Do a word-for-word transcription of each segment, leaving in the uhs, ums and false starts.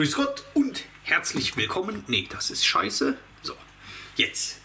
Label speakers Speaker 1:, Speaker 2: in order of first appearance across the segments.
Speaker 1: Grüß Gott und herzlich willkommen. Nee, das ist scheiße. So, jetzt.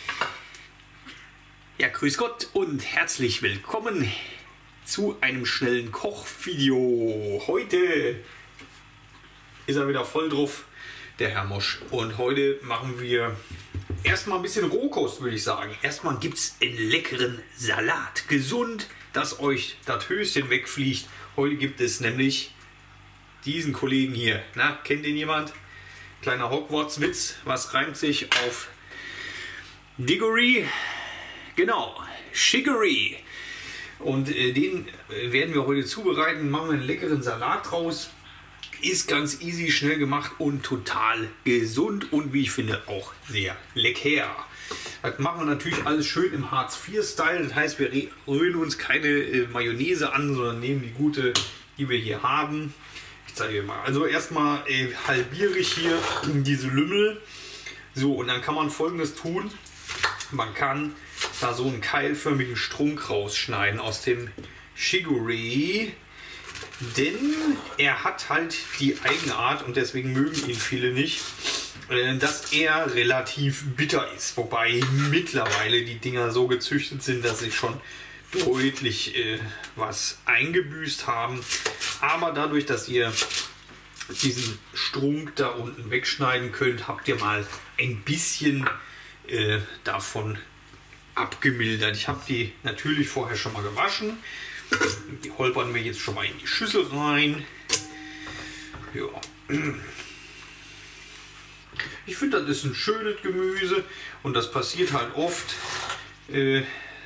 Speaker 1: Ja, grüß Gott und herzlich willkommen zu einem schnellen Kochvideo. Heute ist er wieder voll drauf, der Herr Mosch. Und heute machen wir erstmal ein bisschen Rohkost, würde ich sagen. Erstmal gibt es einen leckeren Salat. Gesund, dass euch das Höschen wegfliegt. Heute gibt es nämlich diesen Kollegen hier. Na, kennt ihn jemand? Kleiner Hogwarts-Witz. Was reimt sich auf Diggory? Genau, Chicory. Und äh, den äh, werden wir heute zubereiten. Machen wir einen leckeren Salat draus. Ist ganz easy, schnell gemacht und total gesund und wie ich finde auch sehr lecker. Das machen wir natürlich alles schön im Hartz vier Style. Das heißt, wir rühren uns keine äh, Mayonnaise an, sondern nehmen die gute, die wir hier haben. Ich zeige dir mal. Also erstmal äh, halbiere ich hier diese Lümmel. So, und dann kann man Folgendes tun. Man kann da so einen keilförmigen Strunk rausschneiden aus dem Chicory. Denn er hat halt die Eigenart, und deswegen mögen ihn viele nicht, äh, dass er relativ bitter ist. Wobei mittlerweile die Dinger so gezüchtet sind, dass sie schon deutlich äh, was eingebüßt haben. Aber dadurch, dass ihr diesen Strunk da unten wegschneiden könnt, habt ihr mal ein bisschen äh, davon abgemildert. Ich habe die natürlich vorher schon mal gewaschen. Die holpern wir jetzt schon mal in die Schüssel rein. Ja. Ich finde, das ist ein schönes Gemüse und das passiert halt oft, äh,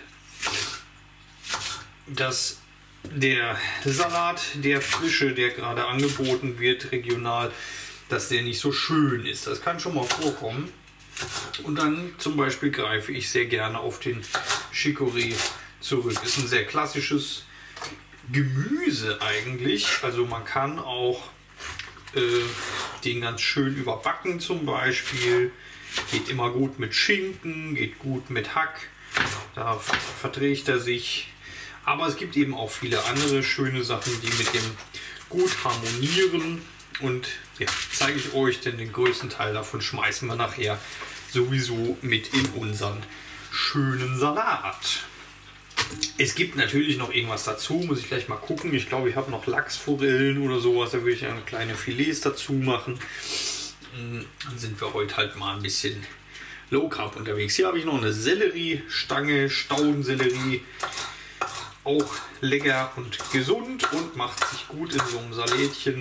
Speaker 1: dass der Salat, der frische, der gerade angeboten wird, regional, dass der nicht so schön ist. Das kann schon mal vorkommen. Und dann zum Beispiel greife ich sehr gerne auf den Chicory zurück. Ist ein sehr klassisches Gemüse eigentlich. Also man kann auch äh, den ganz schön überbacken zum Beispiel. Geht immer gut mit Schinken, geht gut mit Hack. Da verträgt er sich. Aber es gibt eben auch viele andere schöne Sachen, die mit dem gut harmonieren. Und ja, zeige ich euch, denn den größten Teil davon schmeißen wir nachher sowieso mit in unseren schönen Salat. Es gibt natürlich noch irgendwas dazu, muss ich gleich mal gucken. Ich glaube, ich habe noch Lachsforellen oder sowas, da würde ich eine kleine Filets dazu machen. Dann sind wir heute halt mal ein bisschen Low Carb unterwegs. Hier habe ich noch eine Selleriestange, Staudensellerie. Auch lecker und gesund und macht sich gut in so einem Salätchen.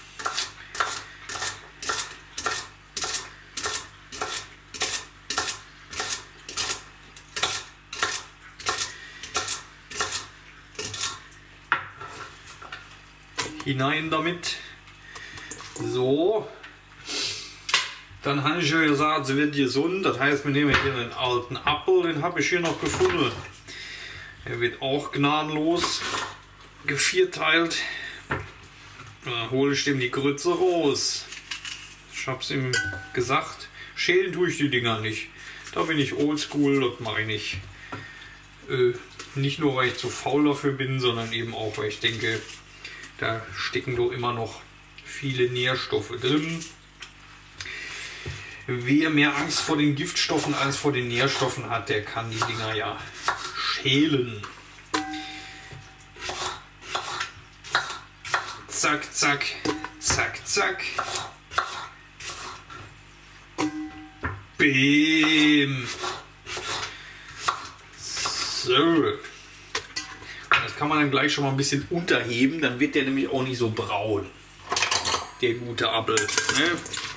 Speaker 1: Hinein damit. So. Dann habe ich ja gesagt, es wird gesund. Das heißt, wir nehmen hier einen alten Apfel, den habe ich hier noch gefunden. Er wird auch gnadenlos gevierteilt. Dann hole ich dem die Grütze raus. Ich habe es ihm gesagt. Schälen tue ich die Dinger nicht. Da bin ich oldschool, das mache ich nicht. Äh, nicht nur, weil ich zu faul dafür bin, sondern eben auch, weil ich denke, da stecken doch immer noch viele Nährstoffe drin. Wer mehr Angst vor den Giftstoffen als vor den Nährstoffen hat, der kann die Dinger ja schälen. Zack, zack, zack, zack. Bim. So. Das kann man dann gleich schon mal ein bisschen unterheben, dann wird der nämlich auch nicht so braun. Der gute Apfel. Ne?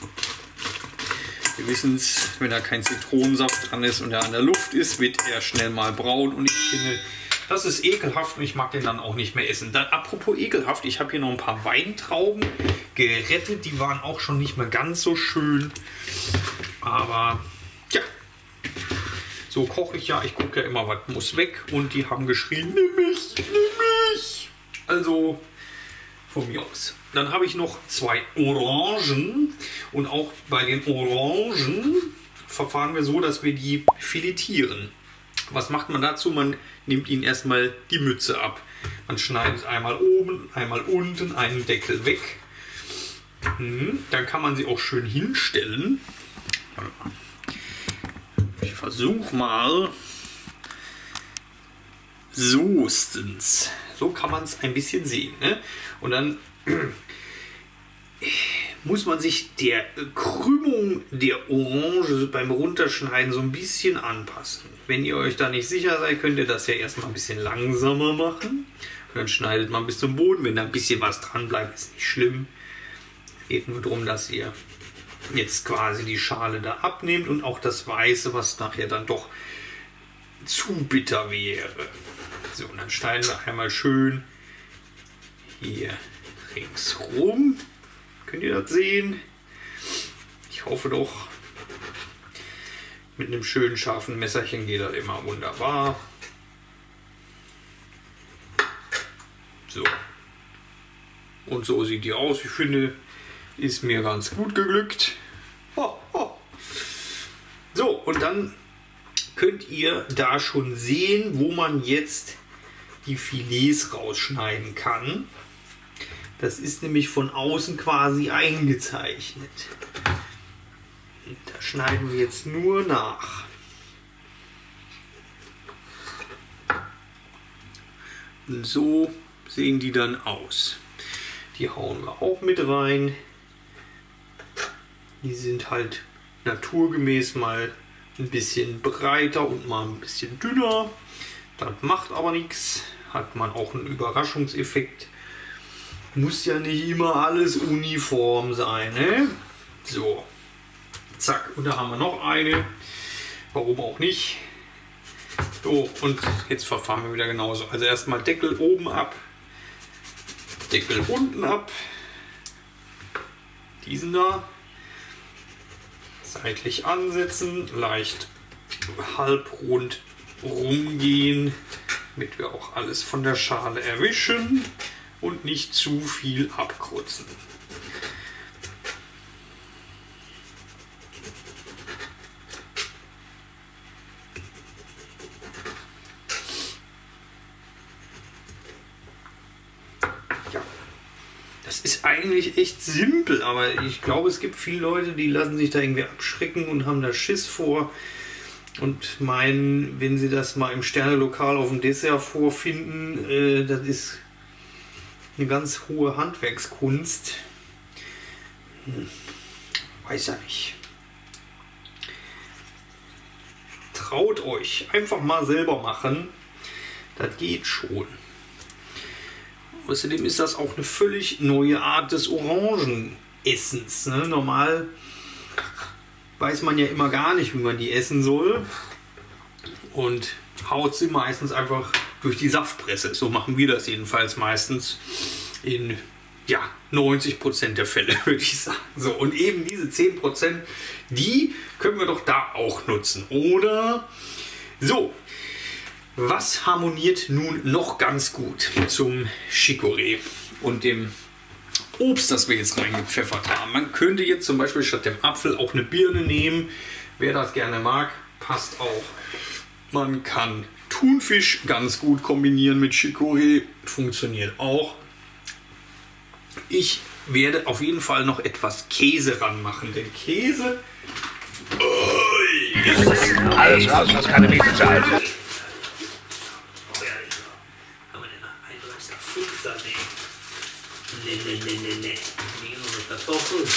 Speaker 1: Wir wissen es, wenn da kein Zitronensaft dran ist und er an der Luft ist, wird er schnell mal braun. Und ich finde, das ist ekelhaft und ich mag den dann auch nicht mehr essen. Dann, apropos ekelhaft, ich habe hier noch ein paar Weintrauben gerettet. Die waren auch schon nicht mehr ganz so schön. Aber ja, so koche ich ja. Ich gucke ja immer, was muss weg. Und die haben geschrien, nimm mich, nimm mich. Also von mir aus. Dann habe ich noch zwei Orangen und auch bei den Orangen verfahren wir so, dass wir die filetieren. Was macht man dazu? Man nimmt ihnen erstmal die Mütze ab. Man schneidet einmal oben, einmal unten einen Deckel weg Hm, dann kann man sie auch schön hinstellen. Ich versuche mal. So ist's. So kann man es ein bisschen sehen. Ne? Und dann muss man sich der Krümmung der Orange beim Runterschneiden so ein bisschen anpassen. Wenn ihr euch da nicht sicher seid, könnt ihr das ja erstmal ein bisschen langsamer machen. Und dann schneidet man bis zum Boden. Wenn da ein bisschen was dran bleibt, ist nicht schlimm. Geht nur darum, dass ihr jetzt quasi die Schale da abnehmt und auch das Weiße, was nachher dann doch zu bitter wäre. So, und dann schneiden wir einmal schön hier ringsrum. Könnt ihr das sehen? Ich hoffe doch. Mit einem schönen scharfen Messerchen geht das immer wunderbar. So. Und so sieht die aus. Ich finde, ist mir ganz gut geglückt. Ho, ho. So, und dann könnt ihr da schon sehen, wo man jetzt die Filets rausschneiden kann. Das ist nämlich von außen quasi eingezeichnet. Da schneiden wir jetzt nur nach. Und so sehen die dann aus. Die hauen wir auch mit rein. Die sind halt naturgemäß mal ein bisschen breiter und mal ein bisschen dünner. Das macht aber nichts. Hat man auch einen Überraschungseffekt. Muss ja nicht immer alles uniform sein. Ne? So. Zack. Und da haben wir noch eine. Warum auch nicht. So. Und jetzt verfahren wir wieder genauso. Also erstmal Deckel oben ab. Deckel unten ab. Diesen da. Seitlich ansetzen. Leicht halbrund rumgehen, damit wir auch alles von der Schale erwischen und nicht zu viel abkrutzen. Ja, das ist eigentlich echt simpel, aber ich glaube, es gibt viele Leute, die lassen sich da irgendwie abschrecken und haben da Schiss vor. Und meinen, wenn sie das mal im Sternelokal auf dem Dessert vorfinden, äh, das ist eine ganz hohe Handwerkskunst. Hm, weiß ja nicht. Traut euch, einfach mal selber machen. Das geht schon. Außerdem ist das auch eine völlig neue Art des Orangenessens. Ne? Normal weiß man ja immer gar nicht, wie man die essen soll und haut sie meistens einfach durch die Saftpresse. So machen wir das jedenfalls meistens in ja, neunzig Prozent der Fälle, würde ich sagen. So, und eben diese zehn Prozent, die können wir doch da auch nutzen, oder? So, was harmoniert nun noch ganz gut zum Chicorée und dem Obst, das wir jetzt reingepfeffert haben? Man könnte jetzt zum Beispiel statt dem Apfel auch eine Birne nehmen. Wer das gerne mag, passt auch. Man kann Thunfisch ganz gut kombinieren mit Chicorée. Funktioniert auch. Ich werde auf jeden Fall noch etwas Käse ranmachen. Denn Käse... Oh,
Speaker 2: alles raus, was keine Miete zahlt.
Speaker 1: Kann man denn nach einunddreißigster fünfter nehmen? Ne, ne, ne, ne, ne. Nee, nur eine Kartoffel.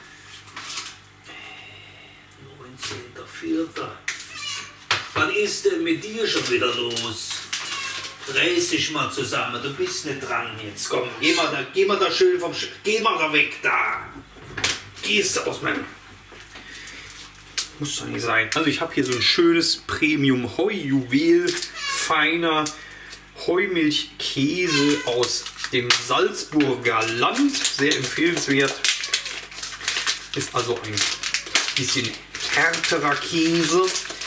Speaker 1: neunzehnter vierter Was ist denn mit dir schon wieder los? Reiß dich mal zusammen, du bist nicht dran jetzt. Komm, geh mal da, geh mal da schön vom Sch Geh mal da weg da. Gehst du aus meinem... Muss doch nicht sein. Also ich habe hier so ein schönes Premium Heujuwel, feiner Heumilchkäse aus dem Salzburger Land. Sehr empfehlenswert. Ist also ein bisschen härterer Käse.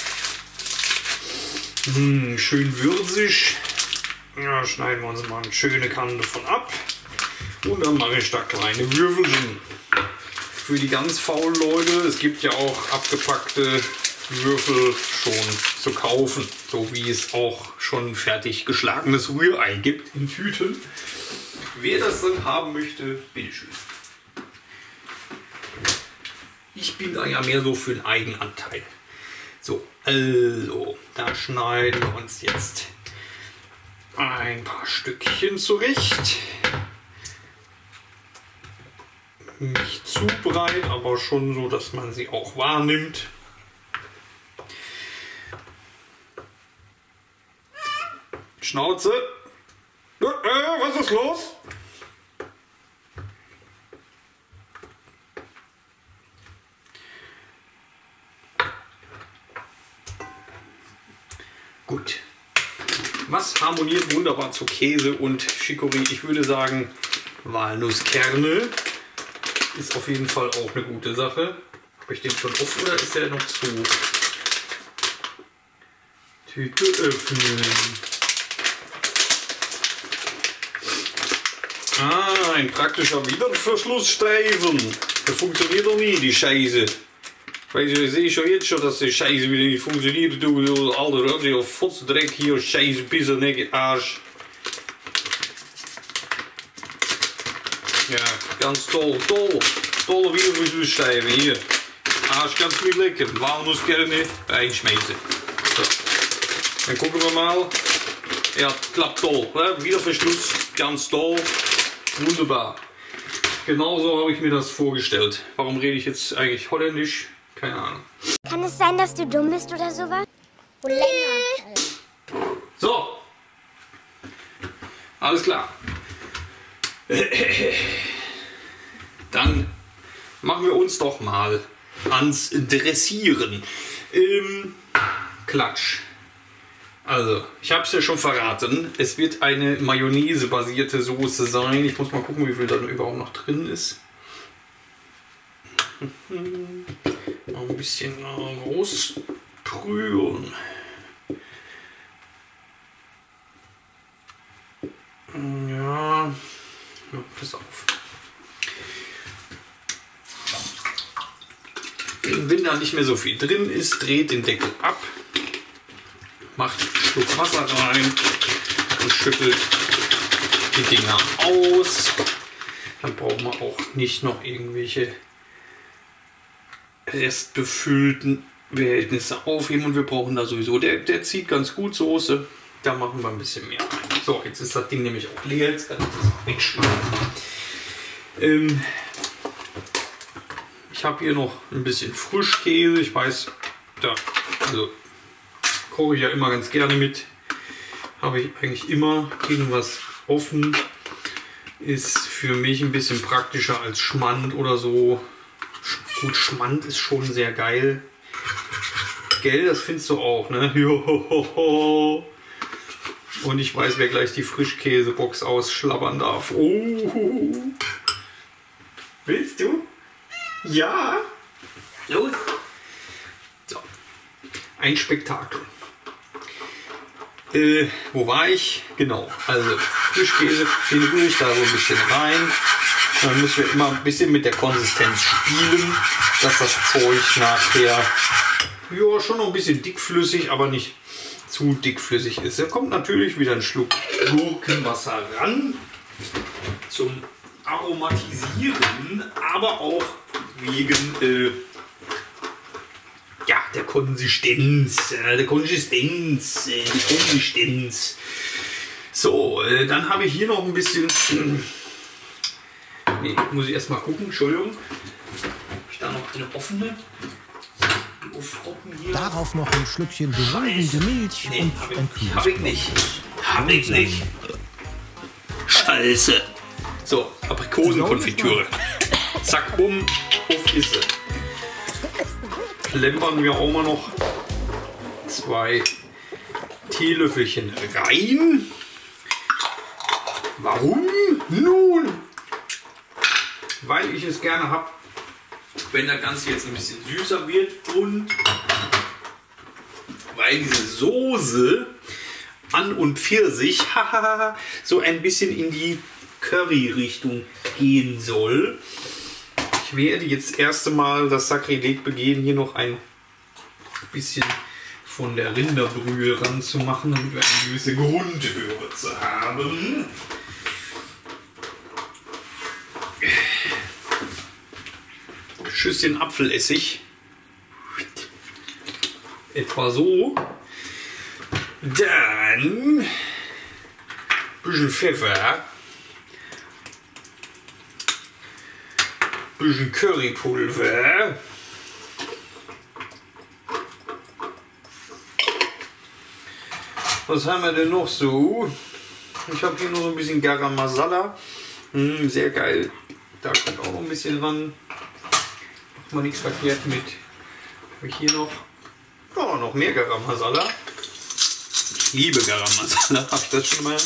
Speaker 1: Hm, schön würzig. Ja, schneiden wir uns mal eine schöne Kante von ab. Und dann mache ich da kleine Würfelchen. Für die ganz faulen Leute, es gibt ja auch abgepackte Würfel schon zu kaufen. So wie es auch schon fertig geschlagenes Rührei gibt in Tüten. Wer das dann haben möchte, bitteschön. Ich bin da ja mehr so für einen Eigenanteil. So, also, da schneiden wir uns jetzt ein paar Stückchen zurecht. Nicht zu breit, aber schon so, dass man sie auch wahrnimmt. Schnauze. Äh, was ist los? Gut. Was harmoniert wunderbar zu Käse und Chicorée? Ich würde sagen, Walnusskerne ist auf jeden Fall auch eine gute Sache. Habe ich den schon offen oder ist der noch zu? Tüte öffnen. Ah, ein praktischer Wiederverschlussstreifen. Der funktioniert doch nie, die Scheiße. Weil ich sehe schon jetzt schon, dass die Scheiße wieder nicht funktioniert. Du, du alter, du Fotzdreck hier, Scheiße, Pisse, Necke, Arsch. Ja, ganz toll, toll. Tolle Wiederverschlussstreifen hier. Arsch ganz gut lecker. Walnusskerne reinschmeißen. So. Dann gucken wir mal. Ja, klappt toll. Ne? Wiederverschluss, ganz toll. Wunderbar. Genauso habe ich mir das vorgestellt. Warum rede ich jetzt eigentlich Holländisch? Keine Ahnung.
Speaker 3: Kann es sein, dass du dumm bist oder sowas? Oder länger?
Speaker 1: So. Alles klar. Dann machen wir uns doch mal ans Dressieren. Ähm, Klatsch. Also, ich habe es ja schon verraten. Es wird eine Mayonnaise-basierte Soße sein. Ich muss mal gucken, wie viel da überhaupt noch drin ist. Noch ein bisschen raussprühen. Ja, pass auf. Wenn da nicht mehr so viel drin ist, dreht den Deckel ab, macht einen Schluck Wasser rein und schüttelt die Dinger aus. Dann brauchen wir auch nicht noch irgendwelche restbefüllten Behältnisse aufheben und wir brauchen da sowieso, der, der zieht ganz gut Soße, da machen wir ein bisschen mehr rein. So, jetzt ist das Ding nämlich auch leer, jetzt kann ich das auch wegschmeißen. Ähm, ich habe hier noch ein bisschen Frischkäse, ich weiß, da also, koche ich ja immer ganz gerne mit, habe ich eigentlich immer irgendwas offen, ist für mich ein bisschen praktischer als Schmand oder so. Gut, Schmand ist schon sehr geil. Gell, das findest du auch, ne? Johoho. Und ich weiß, wer gleich die Frischkäsebox ausschlabbern darf. Oh. Willst du? Ja. Los. So. Ein Spektakel. Äh, wo war ich? Genau. Also Frischkäse, den rühre ich da so ein bisschen rein. Dann müssen wir immer ein bisschen mit der Konsistenz spielen, dass das Zeug nachher ja, schon noch ein bisschen dickflüssig, aber nicht zu dickflüssig ist. Da kommt natürlich wieder ein Schluck Gurkenwasser ran zum Aromatisieren, aber auch wegen äh, ja, der Konsistenz, äh, der Konsistenz, äh, die Konsistenz. So, äh, dann habe ich hier noch ein bisschen... Äh, Nee, muss ich erst mal gucken, Entschuldigung. Habe ich da noch eine offene? Hier.
Speaker 4: Darauf noch ein Schlückchen beruhigende Milch
Speaker 1: nee,
Speaker 4: und
Speaker 1: hab
Speaker 4: ein
Speaker 1: ich,
Speaker 4: kühles
Speaker 1: hab ich nicht. Hab ich nicht. Scheiße. So, Aprikosenkonfitüre. Zack, bumm, auf ist sie. Plempern wir auch mal noch zwei Teelöffelchen rein. Warum? Nun, weil ich es gerne habe, wenn das Ganze jetzt ein bisschen süßer wird und weil diese Soße an und für sich so ein bisschen in die Curry-Richtung gehen soll. Ich werde jetzt das erste Mal das Sakrileg begehen, hier noch ein bisschen von der Rinderbrühe ranzumachen, damit wir eine gewisse Grundhöhe zu haben. Schüsschen Apfelessig. Etwa so. Dann ein bisschen Pfeffer. Ein bisschen Currypulver. Was haben wir denn noch so? Ich habe hier noch so ein bisschen Garam Masala. Mm, sehr geil. Da kommt auch noch ein bisschen ran. Macht man nichts verkehrt mit. Habe ich hier noch? Oh, noch mehr Garam Masala. Ich liebe Garam Masala. Habe ich das schon mal?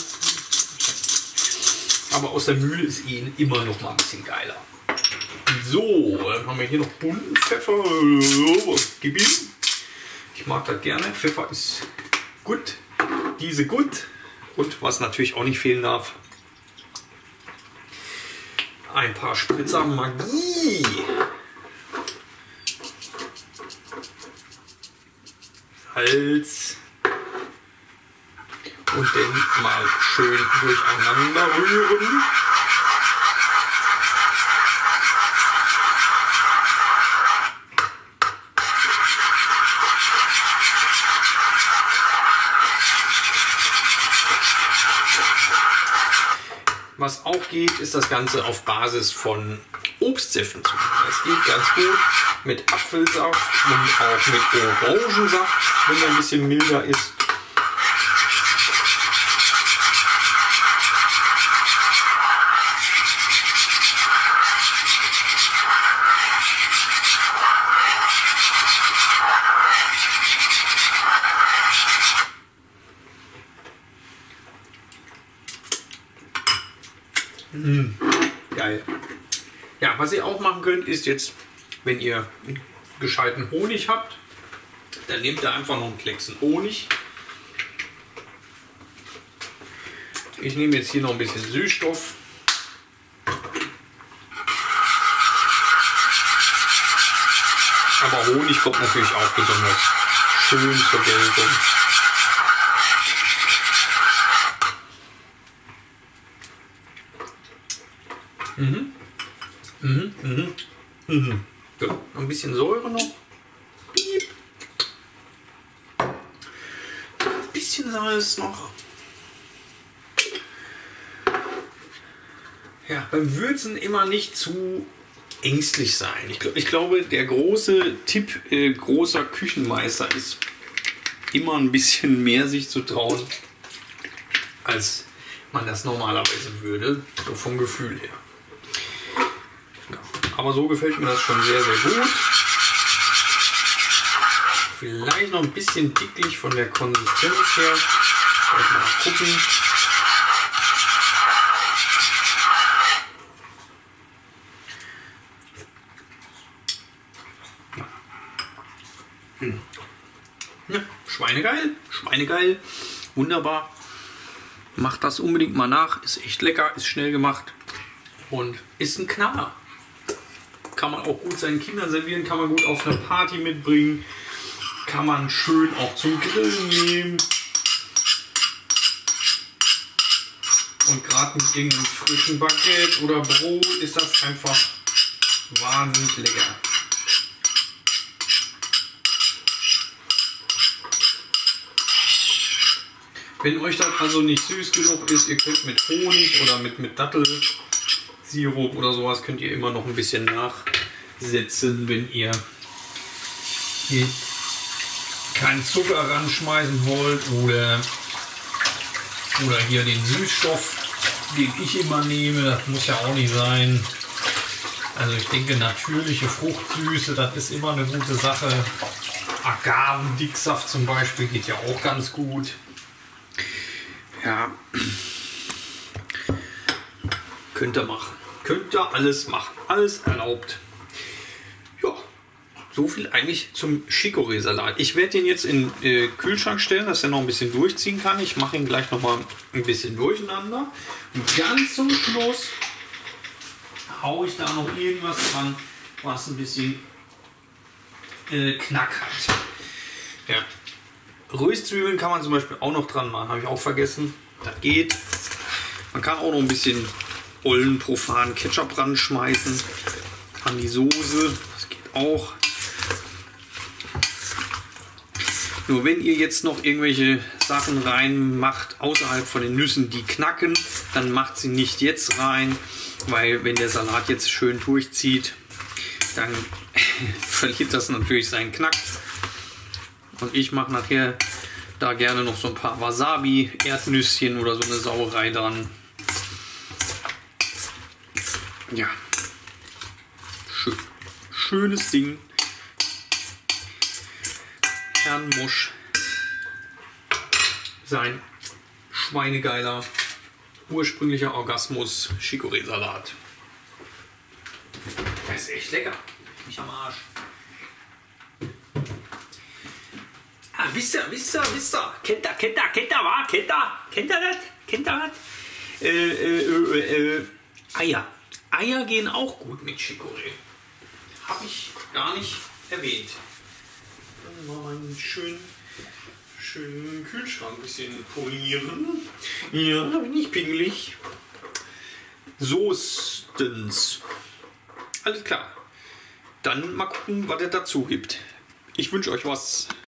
Speaker 1: Aber aus der Mühle ist eh immer noch mal ein bisschen geiler. So, dann haben wir hier noch bunten Pfeffer. Gib ihm. Ich mag das gerne. Pfeffer ist gut. Diese gut. Und was natürlich auch nicht fehlen darf, ein paar Spritzer Magie. Salz. Und dann mal schön durcheinander rühren. Was auch geht, ist das Ganze auf Basis von Obstsäften zu machen. Das geht ganz gut mit Apfelsaft und auch mit Orangensaft, wenn er ein bisschen milder ist. Mmh, geil. Ja, was ihr auch machen könnt, ist jetzt, wenn ihr gescheiten Honig habt, dann nehmt ihr einfach noch einen Klecksen Honig. Ich nehme jetzt hier noch ein bisschen Süßstoff. Aber Honig kommt natürlich auch besonders schön zur Geltung. Mhm. Mhm. Mhm. Mhm. So, ein bisschen Säure noch. Piep. Ein bisschen Salz noch. Ja, beim Würzen immer nicht zu ängstlich sein. Ich, glaub, ich glaube, der große Tipp äh, großer Küchenmeister ist, immer ein bisschen mehr sich zu trauen, als man das normalerweise würde, so vom Gefühl her. Aber so gefällt mir das schon sehr, sehr gut. Vielleicht noch ein bisschen dicklich von der Konsistenz her. Mal gucken. Ja. Hm. Ja, Schweinegeil, Schweinegeil, wunderbar. Macht das unbedingt mal nach. Ist echt lecker, ist schnell gemacht und ist ein Knaller. Kann man auch gut seinen Kindern servieren, kann man gut auf eine Party mitbringen, kann man schön auch zum Grillen nehmen. Und gerade mit irgendeinem frischen Baguette oder Brot ist das einfach wahnsinnig lecker. Wenn euch das also nicht süß genug ist, ihr könnt mit Honig oder mit, mit Dattelsirup oder sowas könnt ihr immer noch ein bisschen nachsetzen, wenn ihr hier keinen Zucker ranschmeißen wollt oder, oder hier den Süßstoff, den ich immer nehme, das muss ja auch nicht sein. Also ich denke, natürliche Fruchtsüße, das ist immer eine gute Sache. Agavendicksaft zum Beispiel geht ja auch ganz gut. Ja, könnt ihr machen. Könnt ihr alles machen. Alles erlaubt. Ja, so viel eigentlich zum Chicorée-Salat. Ich werde den jetzt in den äh, Kühlschrank stellen, dass er noch ein bisschen durchziehen kann. Ich mache ihn gleich noch mal ein bisschen durcheinander. Und ganz zum Schluss haue ich da noch irgendwas dran, was ein bisschen äh, Knack hat. Ja. Röstzwiebeln kann man zum Beispiel auch noch dran machen, habe ich auch vergessen. Das geht. Man kann auch noch ein bisschen ollen profan Ketchup ranschmeißen an die Soße. Das auch. Nur wenn ihr jetzt noch irgendwelche Sachen reinmacht außerhalb von den Nüssen, die knacken, dann macht sie nicht jetzt rein, weil wenn der Salat jetzt schön durchzieht, dann verliert das natürlich seinen Knack. Und ich mache nachher da gerne noch so ein paar Wasabi, Erdnüsschen oder so eine Sauerei dran. Ja, schön. Schönes Ding. Herrn Mosch. Sein schweinegeiler, ursprünglicher Orgasmus Chicorée-Salat. Das ist echt lecker. Mich am Arsch. Ah, wisst ihr, wisst ihr, wisst ihr. Kennt ihr, kennt ihr, kennt ihr, wa? Kennt ihr? Kennt ihr das? Kennt ihr das? Äh, äh, äh, äh, Eier. Eier gehen auch gut mit Chicorée. Habe ich gar nicht erwähnt. Dann mal meinen schönen, schönen Kühlschrank ein bisschen polieren. Ja, da bin ich pingelig. Soßtens. Alles klar. Dann mal gucken, was er dazu gibt. Ich wünsche euch was.